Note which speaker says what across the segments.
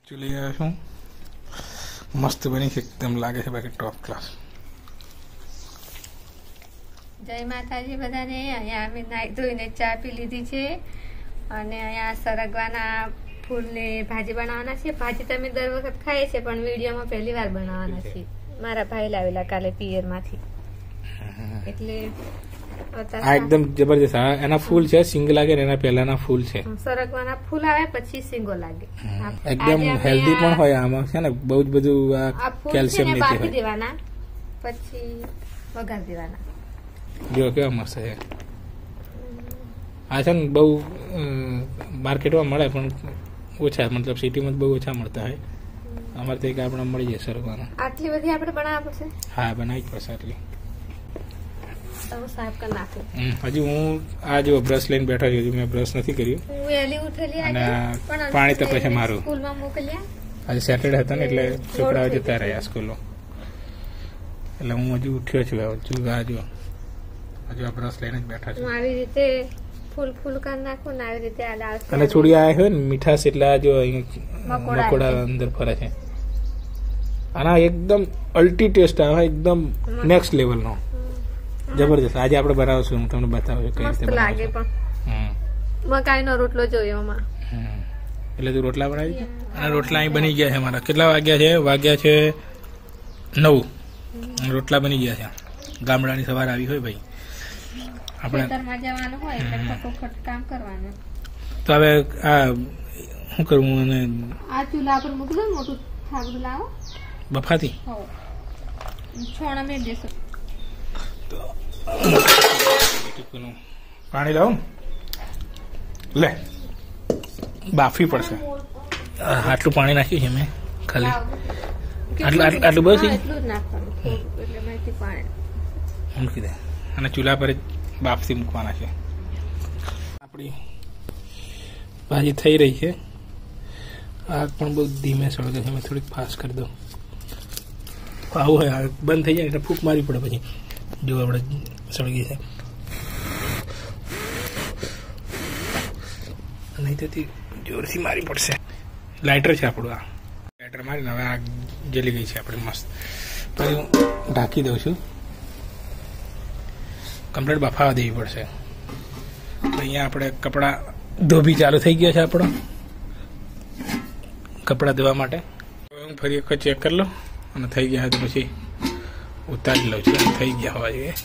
Speaker 1: चली आया हूँ मस्त बनी एकदम लागे है बाकी टॉप क्लास।
Speaker 2: જય માતાજી બધાને। અહીંયા અમે નાઈ ધોઈને ચા પી લીધી છે અને અહીંયા સરગવાના ફૂલને ભાજી બનાવવાના છે। ભાજી તમે દર વખત ખાઈએ છે પણ વિડીયોમાં પહેલી વાર બનાવવાના છે। મારા ભાઈ લાવેલા કાલે પિયરમાંથી એટલે
Speaker 1: આ એકદમ જબરજસ્ત। એના ફૂલ છે સિંગ લાગે એના પહેલાના ફૂલ છે।
Speaker 2: સરગવાના ફૂલ આવે પછી સિંગો લાગે।
Speaker 1: એકદમ હેલ્ધી પણ હોય આમાં છે ને બહુ જ બધું કેલ્શિયમ નીચે
Speaker 2: બાફી
Speaker 1: હોય।
Speaker 2: દેવાના પછી વઘાર દેવાના।
Speaker 1: જો કેવા મસ્ત છે। આ છે ને બહુ માર્કેટમાં મળે પણ ઓછા, मतलब સિટીમાં બહુ ઓછા મળતા હોય। અમારે તો એક આપણે મળી જાય સરગવાના।
Speaker 2: આટલી બધી આપણે બનાવવા પડશે?
Speaker 1: હા બનાવી જ પડશે આટલી।
Speaker 2: સાફ કરી નાખું।
Speaker 1: હજી હું આ જો બ્રશ લઈને બેઠો છું, મેં બ્રશ નથી કર્યું
Speaker 2: હું વહેલી ઉઠેલી
Speaker 1: અને પાણી તો પછી મારું
Speaker 2: સ્કૂલમાં મોકલ્યા।
Speaker 1: આજે સેટરડે હતો ને એટલે છોકરાઓ જતા રહ્યા સ્કૂલો, એટલે હું હજુ ઉઠ્યો છું। હજુ આ આ બ્રશ લઈને જ બેઠા છું।
Speaker 2: હું આવી રીતે ફૂલ કરી નાખું ને આવી રીતે આ લાલ
Speaker 1: અને થોડી આ હોય ને મીઠાશ એટલે આ જો મકોડા અંદર ફરે છે। આના એકદમ અલ્ટી ટેસ્ટ આવે, એકદમ નેક્સ્ટ લેવલનો જબરજસ્ત। આજે આપણે બનાવશું, હું તમને બતાવું કઈ રીતે
Speaker 2: લાગે। પણ મકાઈનો રોટલો જોયો એમાં,
Speaker 1: એટલે તું રોટલા બનાવી છે? અને રોટલા અહીં બની ગયા છે મારા। કેટલા વાગ્યા છે? વાગ્યા છે 9। રોટલા બની ગયા છે। ગામડાની સવાર આવી હોય ભાઈ, આપણે
Speaker 2: જવાનું હોય એટલે ફટોફટ કામ કરવાનું।
Speaker 1: તો હવે આ શું કરવું? અને
Speaker 2: આ ચૂલા પર મૂકી દો, મોટું થાબડું લાવો
Speaker 1: બફાતી
Speaker 2: છોણા મેળ દેશો।
Speaker 1: પાણી લાવો લે, બાફી પડશે। આટલું પાણી નાખ્યું છે મેં ખાલી, આટલું બસ
Speaker 2: એટલું જ નાખવાનું એટલે માહિતી પાણી
Speaker 1: મૂકી દે। અને ચૂલા પર જ બાફથી મૂકવાના છે। આપણી ભાજી થઈ રહી છે। આગ પણ બહુ ધીમે સળગે છે, મેં થોડીક ફાસ્ટ કરી દઉં। આવું હોય આગ બંધ થઈ જાય એટલે ફૂંક મારવી પડે પછી, જો આપણે સળગી છે નહીં થતી જોરથી મારી પડશે। લાઇટર છે આપણું, આ લાઇટર મારીને હવે આગ જલી ગઈ છે આપણે મસ્ત। પછી હું ઢાંકી દઉં છું, કમ્પ્લીટ બફાવા દેવી પડશે। અહીંયા આપણે કપડાં ધોબી ચાલુ થઈ ગયા છે આપણો, કપડાં ધોવા માટે। હું ફરી એક ચેક કરી લઉં અને થઈ ગયા તો પછી ઉતારી લઉં છું। થઈ ગયા હોવા જોઈએ।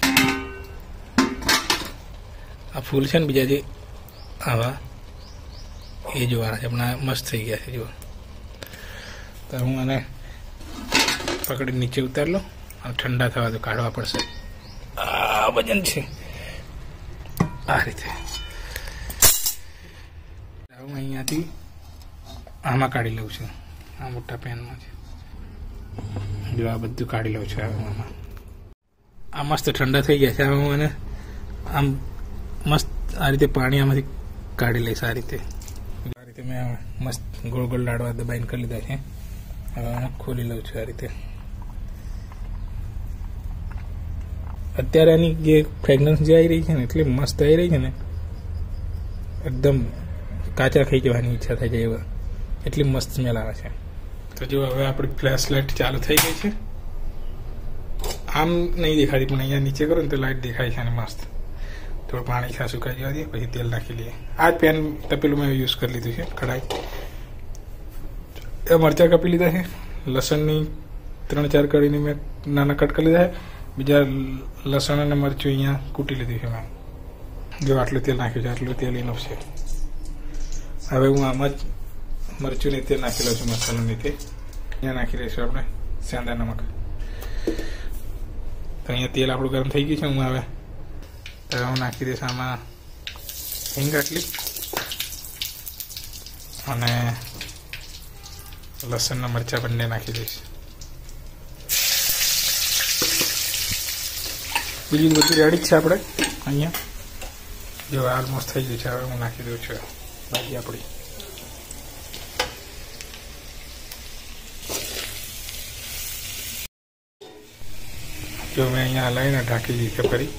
Speaker 1: આ ફૂલ છે ને બીજા જે આવા એ જોવાના છે, પણ આ મસ્ત થઈ ગયા છે। જુઓ તો હું આને પકડી નીચે ઉતારી લઉં અને ઠંડા થવા તો કાઢવા પડશે। આ વજન છે આ રીતે। હું અહીંયાથી આમાં કાઢી લઉં છું, આ મોટા પેનમાં છે જો આ બધું કાઢી લઉં છું। હવે આમાં આ મસ્ત ઠંડા થઈ ગયા છે। હવે હું એને આમ મસ્ત આ રીતે પાણી આમાંથી કાઢી લઈશ। આ રીતે મેં મસ્ત ગોળ ગોળ લાડવા દબાઈને કરી લીધા છે। હવે હું ખોલી લઉં છું આ રીતે। અત્યારે આની જે ફ્રેગ્રન્સ જે આવી રહી છે ને એટલી મસ્ત આવી રહી છે ને, એકદમ કાચા ખાઈ જવાની ઈચ્છા થઈ જાય એવા, એટલી મસ્ત સ્મેલ આવે છે। તો જો હવે આપણી ફ્લેશ લાઇટ ચાલુ થઈ ગઈ છે। આમ નહીં દેખાતી પણ અહીંયા નીચે કરો ને તો લાઇટ દેખાય છે અને મસ્ત। થોડું પાણી ખાસું સુકાઈ જવા દઈએ પછી તેલ નાખી લઈએ। આ જ પેન તપેલું મેં યુઝ કરી લીધું છે, કઢાઈ। એ મરચાં કાપી લીધા છે, લસણની 3-4 કળીની મેં નાના કટ કરી લીધા છે, બીજા લસણ અને મરચું અહીંયા કૂટી લીધું છે મેં। જો આટલું તેલ નાખ્યું છે, આટલું તેલ ઇનફ છે। હવે હું આમાં જ મરચુંની તેલ નાખી લઉં છું, મસાલાની તેલ અહીંયા નાખી લઈશું આપણે સેંદા નમક। તો અહીંયા તેલ આપણું ગરમ થઈ ગયું છે। હું હવે હું નાખી દઈશ આમાં હિંગ આટલી અને લસણના મરચાં બંને નાખી દઈશ। બીજું બધું રેડી જ છે આપણે અહીંયા। જો ઓલમોસ્ટ થઈ ગયું છે। હવે હું નાખી દઉં છું ભાજી આપણી। જો મેં અહીંયા હલાવીને ઢાંકી દીધી છે ફરી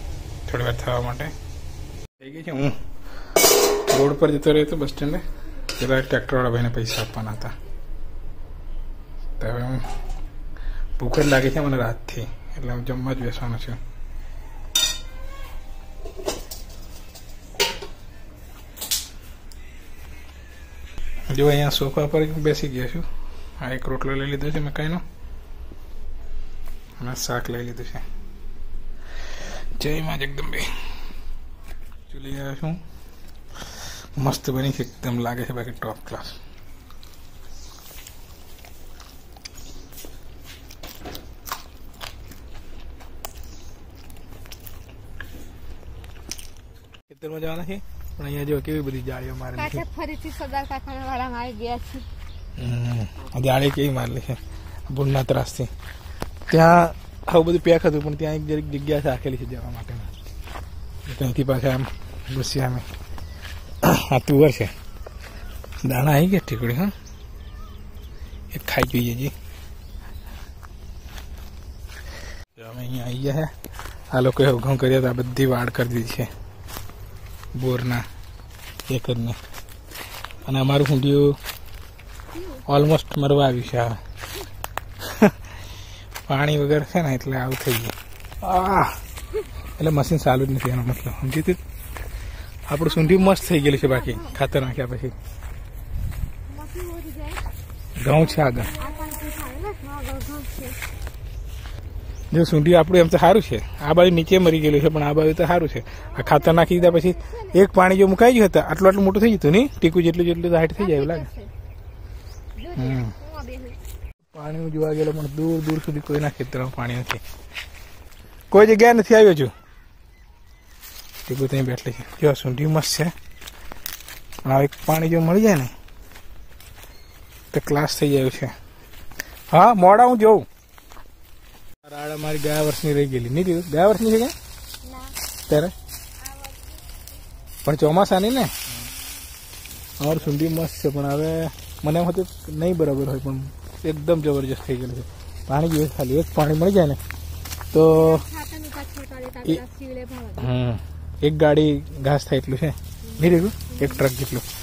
Speaker 1: થોડી વાર થવા માટે। થઈ ગઈ છે। હું રોડ પર જતો રહ્યો હતો બસ સ્ટેન્ડે, પેલા ટ્રેક્ટરવાળા ભાઈને પૈસા આપવાના હતા. તો હવે હું ભૂખ જ લાગે છે મને રાતથી, એટલે હું જમવા જ બેસવાનો છું. જો અહીંયા સોફા પર બેસી ગયા છું. આ એક રોટલો લઈ લીધો છે મકાઈનો અને શાક લઈ લીધું છે. જય માં જગદંબે. ચૂલી આવ્યો છું, મસ્ત બની છે એકદમ, લાગે છે બાકી ટોપ ક્લાસ. ખેતરમાં જવાના છે પણ અહીંયા જો કેવી બધી જાળીઓ મારેલી છે.
Speaker 2: ફરીથી સરદાર કાકાના વાળામાં આવી ગયા છે.
Speaker 1: જાળી કેવી મારેલી છે ભૂલના ત્રાસથી. ત્યાં આવું બધું પેક હતું પણ ત્યાં એક જરીક જગ્યા રાખેલી છે જવા માટે. ત્યાંથી પાછા આમ ઘૂસ્યા અમે. આ તુવર છે, દાણા આવી ગયા ટીકડી. હા, એ ખાઈ જોઈએ જી. અમે અહીંયા આવી ગયા છે. આ લોકોએ ઘઉં કર્યા તો આ બધી વાડ કરી દીધી છે બોરના એ કરીને. અને અમારું ઊંધિયું ઓલમોસ્ટ મરવા આવ્યું છે. હવે પાણી વગર છે ને એટલે આવું થઈ ગયું. એટલે મશીન ચાલુ જ નથી એનો મતલબ. સમજી તું, આપણું સૂંઢી મસ્ત થઈ ગયેલું છે. બાકી ખાતર નાખ્યા પછી ઘઉં છે આગળ. જો સૂંઢી આપણું એમ તો સારું છે. આ બાજુ નીચે મરી ગયેલું છે પણ આ બાજુ તો સારું છે. આ ખાતર નાખી દીધા પછી એક પાણી જો મુકાઈ ગયું હતું આટલું મોટું થઈ જતું નહીં. ટીકું જેટલું જેટલું તો હાઈટ થઈ જાય એવું લાગે. પાણી જોવા ગયેલો પણ દૂર દૂર સુધી કોઈના ખેતરમાં પાણી નથી. કોઈ જગ્યાએ નથી આવ્યો છું. ટીકું ત્યાં બેઠલી છે. જો સૂંઢી મસ્ત છે પણ આ એક પાણી જો મળી જાય ને તો ક્લાસ થઈ જાય છે. હા, મોડા હું જોઉં. રાડા મારી ગયા વર્ષની રહી ગયેલી. નહીં દીધું ગયા વર્ષની છે કે ત્યારે પણ ચોમાસાની ને. અમારું સૂંઢી મસ્ત છે પણ હવે મને એમ હતું નહીં બરાબર હોય પણ એકદમ જબરજસ્ત થઈ ગયેલું છે. પાણી જોઈએ ખાલી એક પાણી મળી જાય ને તો એક ગાડી ઘાસ થાય એટલું છે. નહીં દીધું એક ટ્રક જેટલું.